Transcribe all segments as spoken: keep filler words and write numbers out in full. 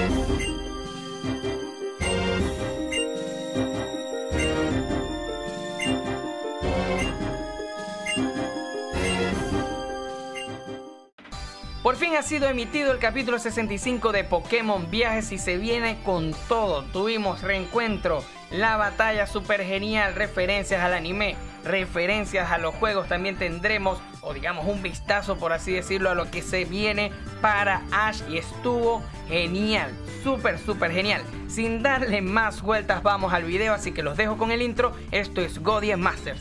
Por fin ha sido emitido el capítulo sesenta y cinco de Pokémon Viajes y se viene con todo. Tuvimos reencuentro, la batalla súper genial, referencias al anime, referencias a los juegos. También tendremos, o digamos un vistazo por así decirlo, a lo que se viene para Ash y estuvo genial, súper súper genial. Sin darle más vueltas vamos al video, así que los dejo con el intro. Esto es Godie Masters.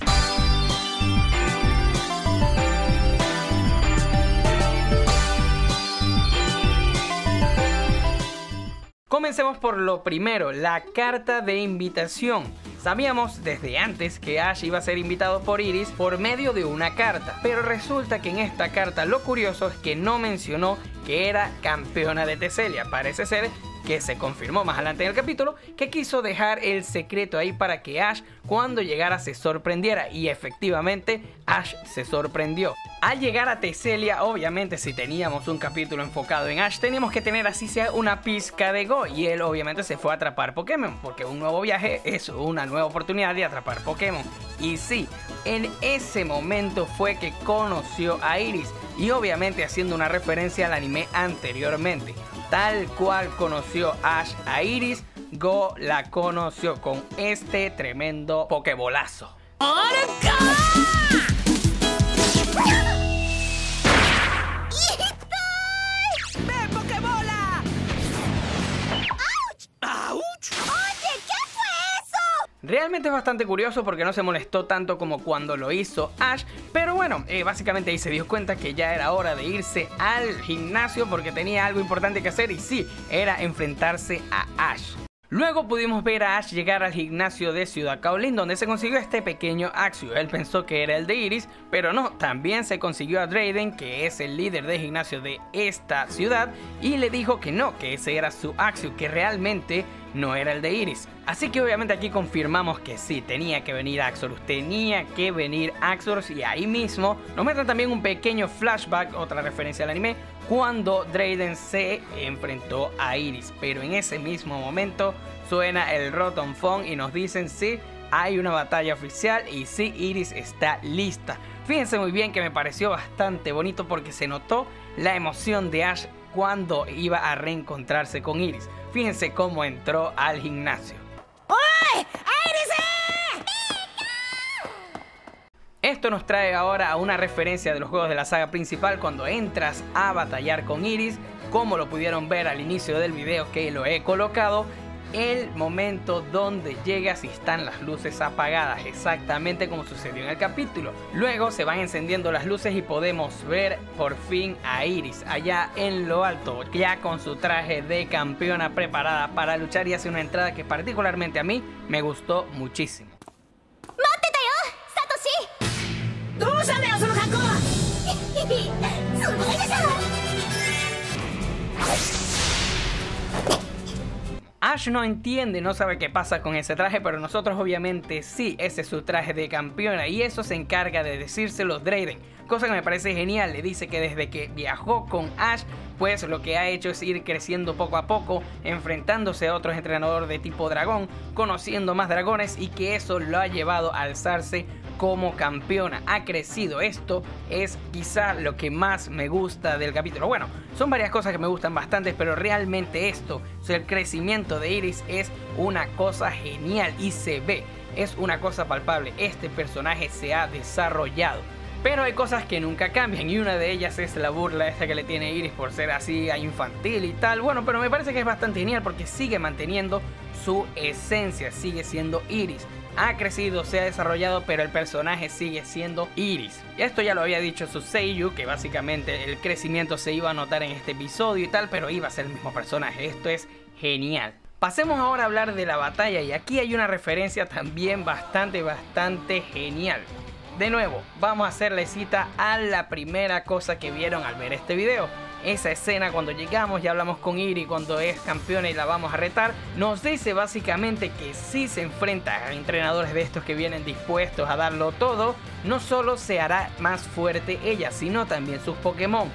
Comencemos por lo primero, la carta de invitación. Sabíamos desde antes que Ash iba a ser invitado por Iris por medio de una carta, pero resulta que en esta carta lo curioso es que no mencionó que era campeona de Teselia. Parece ser que se confirmó más adelante en el capítulo que quiso dejar el secreto ahí para que Ash cuando llegara se sorprendiera, y efectivamente Ash se sorprendió. Al llegar a Teselia, obviamente si teníamos un capítulo enfocado en Ash teníamos que tener así sea una pizca de Go, y él obviamente se fue a atrapar Pokémon porque un nuevo viaje es una nueva oportunidad de atrapar Pokémon. Y sí, en ese momento fue que conoció a Iris, y obviamente haciendo una referencia al anime anteriormente. Tal cual conoció Ash a Iris, Go la conoció con este tremendo pokebolazo. ¡Ven, pokebola! ¡Auch! ¡Auch! ¡Oye, qué fue eso! Realmente es bastante curioso porque no se molestó tanto como cuando lo hizo Ash, pero bueno, eh, básicamente ahí se dio cuenta que ya era hora de irse al gimnasio porque tenía algo importante que hacer, y sí, era enfrentarse a Ash. Luego pudimos ver a Ash llegar al gimnasio de Ciudad Caolín, donde se consiguió este pequeño Axew. Él pensó que era el de Iris, pero no, también se consiguió a Drayden, que es el líder de gimnasio de esta ciudad, y le dijo que no, que ese era su Axew, que realmente no era el de Iris. Así que obviamente aquí confirmamos que sí, tenía que venir Axorus, tenía que venir Axorus, y ahí mismo nos muestran también un pequeño flashback, otra referencia al anime, cuando Drayden se enfrentó a Iris, pero en ese mismo momento suena el Rotom Phone y nos dicen sí, hay una batalla oficial y sí, Iris está lista. Fíjense muy bien que me pareció bastante bonito porque se notó la emoción de Ash cuando iba a reencontrarse con Iris. Fíjense cómo entró al gimnasio. ¡Uy! ¡Iris! Esto nos trae ahora a una referencia de los juegos de la saga principal cuando entras a batallar con Iris, como lo pudieron ver al inicio del video que lo he colocado. El momento donde llegas y están las luces apagadas, exactamente como sucedió en el capítulo. Luego se van encendiendo las luces y podemos ver por fin a Iris allá en lo alto, ya con su traje de campeona preparada para luchar, y hace una entrada que particularmente a mí me gustó muchísimo. Ash no entiende, no sabe qué pasa con ese traje, pero nosotros obviamente sí, ese es su traje de campeona, y eso se encarga de decírselo Drayden, cosa que me parece genial. Le dice que desde que viajó con Ash, pues lo que ha hecho es ir creciendo poco a poco, enfrentándose a otros entrenadores de tipo dragón, conociendo más dragones, y que eso lo ha llevado a alzarse como campeona. Ha crecido. Esto es quizá lo que más me gusta del capítulo. Bueno, son varias cosas que me gustan bastante, pero realmente esto, o sea, el crecimiento de Iris es una cosa genial y se ve, es una cosa palpable. Este personaje se ha desarrollado. Pero hay cosas que nunca cambian, y una de ellas es la burla esta que le tiene Iris por ser así infantil y tal. Bueno, pero me parece que es bastante genial porque sigue manteniendo su esencia, sigue siendo Iris. Ha crecido, se ha desarrollado, pero el personaje sigue siendo Iris. Y esto ya lo había dicho su Seiyu, que básicamente el crecimiento se iba a notar en este episodio y tal, pero iba a ser el mismo personaje. Esto es genial. Pasemos ahora a hablar de la batalla, y aquí hay una referencia también bastante, bastante genial. De nuevo, vamos a hacerle cita a la primera cosa que vieron al ver este video. Esa escena cuando llegamos y hablamos con Iris cuando es campeona y la vamos a retar, nos dice básicamente que si se enfrenta a entrenadores de estos que vienen dispuestos a darlo todo, no solo se hará más fuerte ella, sino también sus Pokémon.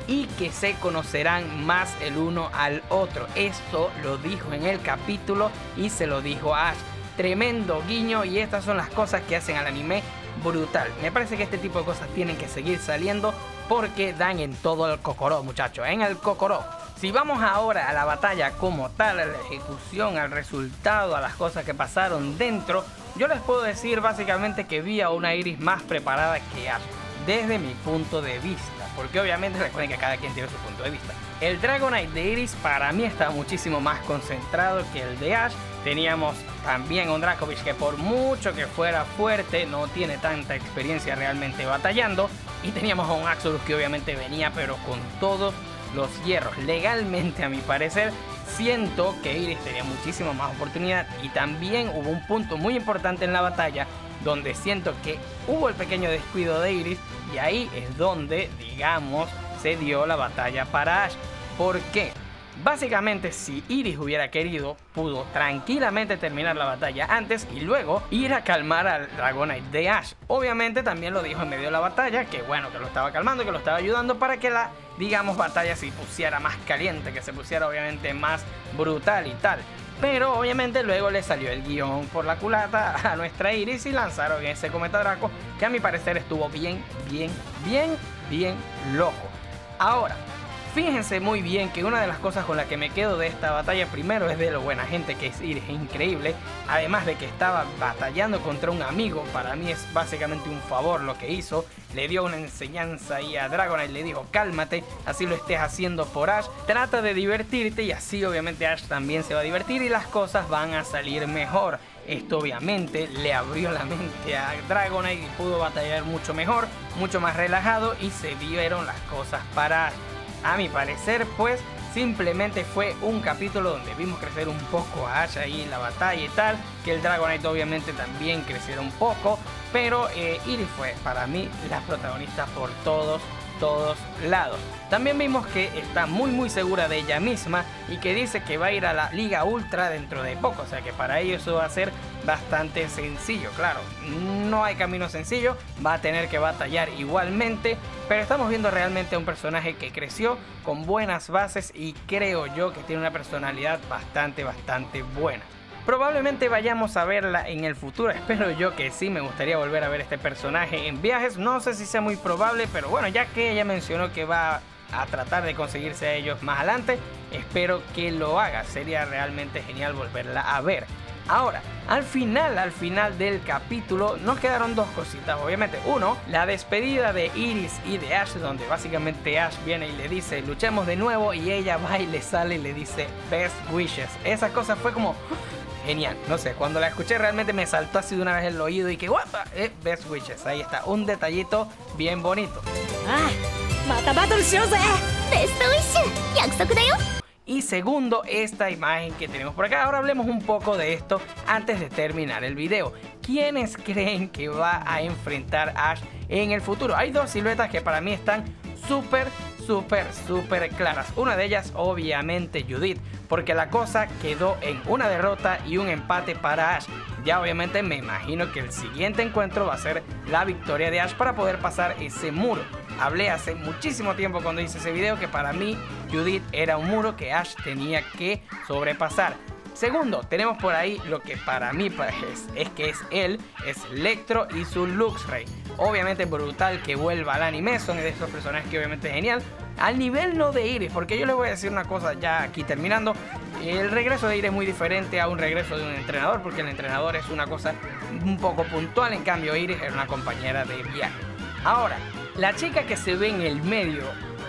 y que se conocerán más el uno al otro. Esto lo dijo en el capítulo y se lo dijo a Ash. Tremendo guiño, y estas son las cosas que hacen al anime brutal. Me parece que este tipo de cosas tienen que seguir saliendo porque dan en todo el cocoró, muchachos, en el cocoró. Si vamos ahora a la batalla como tal, a la ejecución, al resultado, a las cosas que pasaron dentro, yo les puedo decir básicamente que vi a una Iris más preparada que Ash, desde mi punto de vista, porque obviamente recuerden que cada quien tiene su punto de vista. El Dragonite de Iris para mí estaba muchísimo más concentrado que el de Ash. Teníamos también un Dracovish que por mucho que fuera fuerte no tiene tanta experiencia realmente batallando, y teníamos a un Axorus que obviamente venía pero con todos los hierros. Legalmente, a mi parecer, siento que Iris tenía muchísimo más oportunidad, y también hubo un punto muy importante en la batalla donde siento que hubo el pequeño descuido de Iris, y ahí es donde, digamos, se dio la batalla para Ash. ¿Por qué? Básicamente, si Iris hubiera querido, pudo tranquilamente terminar la batalla antes y luego ir a calmar al Dragonite de Ash. Obviamente también lo dijo en medio de la batalla, que bueno, que lo estaba calmando, que lo estaba ayudando para que la, digamos, batalla se pusiera más caliente, que se pusiera obviamente más brutal y tal. Pero obviamente luego le salió el guión por la culata a nuestra Iris y lanzaron ese Cometa Draco, que a mi parecer estuvo bien, bien, bien, bien loco. Ahora, fíjense muy bien que una de las cosas con las que me quedo de esta batalla primero es de lo buena gente que es Iris, es increíble. Además de que estaba batallando contra un amigo, para mí es básicamente un favor lo que hizo. Le dio una enseñanza ahí a Dragonite, le dijo cálmate, así lo estés haciendo por Ash, trata de divertirte, y así obviamente Ash también se va a divertir y las cosas van a salir mejor. Esto obviamente le abrió la mente a Dragonite y pudo batallar mucho mejor, mucho más relajado, y se dieron las cosas para Ash. A mi parecer, pues, simplemente fue un capítulo donde vimos crecer un poco a Ash ahí en la batalla y tal, que el Dragonite obviamente también creciera un poco, pero eh, Iris fue para mí la protagonista por todos, todos lados. También vimos que está muy muy segura de ella misma y que dice que va a ir a la Liga Ultra dentro de poco, o sea que para ello eso va a ser bastante sencillo. Claro, no hay camino sencillo, va a tener que batallar igualmente, pero estamos viendo realmente a un personaje que creció con buenas bases y creo yo que tiene una personalidad bastante bastante buena. Probablemente vayamos a verla en el futuro, espero yo que sí. Me gustaría volver a ver este personaje en viajes, no sé si sea muy probable, pero bueno, ya que ella mencionó que va a tratar de conseguirse a ellos más adelante, espero que lo haga, sería realmente genial volverla a ver. Ahora, al final, al final del capítulo nos quedaron dos cositas, obviamente. Uno, la despedida de Iris y de Ash, donde básicamente Ash viene y le dice luchemos de nuevo, y ella va y le sale y le dice best wishes. Esa cosa fue como genial, no sé, cuando la escuché realmente me saltó así de una vez el oído y que guapa, eh, best wishes, ahí está, un detallito bien bonito. Ah, mata battle shouze. Best wish, yakusoku da yo. Y segundo, esta imagen que tenemos por acá. Ahora hablemos un poco de esto antes de terminar el video. ¿Quiénes creen que va a enfrentar Ash en el futuro? Hay dos siluetas que para mí están súper, súper, súper claras. Una de ellas, obviamente, Judith, porque la cosa quedó en una derrota y un empate para Ash. Ya obviamente me imagino que el siguiente encuentro va a ser la victoria de Ash para poder pasar ese muro. Hablé hace muchísimo tiempo cuando hice ese video que para mí Judith era un muro que Ash tenía que sobrepasar. Segundo, tenemos por ahí lo que para mí es, es que es él, es Electro y su Luxray. Obviamente brutal que vuelva al anime, son de esos personajes que obviamente es genial. Al nivel no de Iris, porque yo les voy a decir una cosa ya aquí terminando. El regreso de Iris es muy diferente a un regreso de un entrenador, porque el entrenador es una cosa un poco puntual, en cambio Iris era una compañera de viaje. Ahora, la chica que se ve en el medio,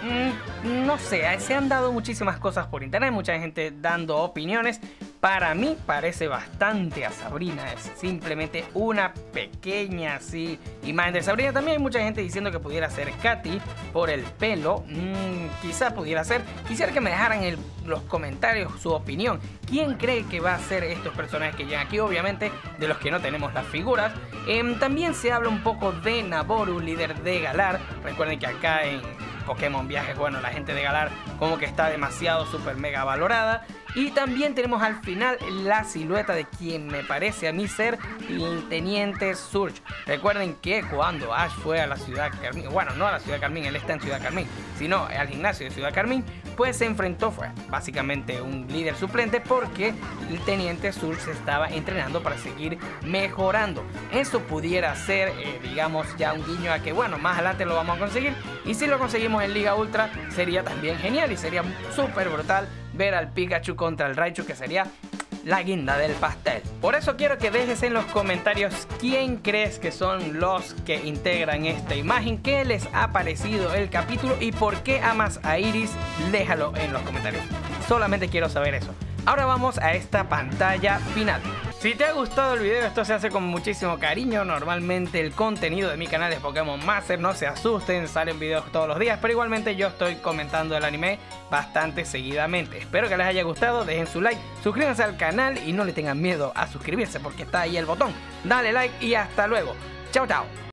mmm, no sé, se han dado muchísimas cosas por internet, mucha gente dando opiniones. Para mí parece bastante a Sabrina, es simplemente una pequeña así imagen de Sabrina. También hay mucha gente diciendo que pudiera ser Katy por el pelo, mmm, quizá pudiera ser. Quisiera que me dejaran en los comentarios su opinión. ¿Quién cree que va a ser estos personajes que llegan aquí? Obviamente de los que no tenemos las figuras. Eh, también se habla un poco de Naboru, líder de Galar. Recuerden que acá en Pokémon Viajes, bueno, la gente de Galar como que está demasiado super mega valorada. Y también tenemos al final la silueta de quien me parece a mí ser el Teniente Surge. Recuerden que cuando Ash fue a la Ciudad Carmín, bueno, no a la Ciudad Carmín, él está en Ciudad Carmín, sino al gimnasio de Ciudad Carmín, pues se enfrentó, fue básicamente un líder suplente porque el Teniente Surge se estaba entrenando para seguir mejorando. Eso pudiera ser, eh, digamos, ya un guiño a que, bueno, más adelante lo vamos a conseguir. Y si lo conseguimos en Liga Ultra, sería también genial y sería súper brutal ver al Pikachu contra el Raichu, que sería la guinda del pastel. Por eso quiero que dejes en los comentarios quién crees que son los que integran esta imagen, qué les ha parecido el capítulo y por qué amas a Iris. Déjalo en los comentarios. Solamente quiero saber eso. Ahora vamos a esta pantalla final. Si te ha gustado el video, esto se hace con muchísimo cariño. Normalmente el contenido de mi canal de Pokémon Master, no se asusten, salen videos todos los días, pero igualmente yo estoy comentando el anime bastante seguidamente. Espero que les haya gustado, dejen su like, suscríbanse al canal y no le tengan miedo a suscribirse porque está ahí el botón. Dale like y hasta luego. Chao, chao.